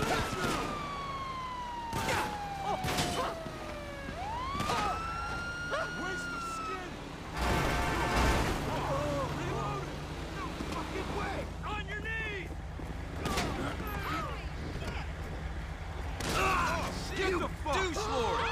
Waste of skin! Reload it! No fucking way! On your knees! Get the fuck! Douche lord!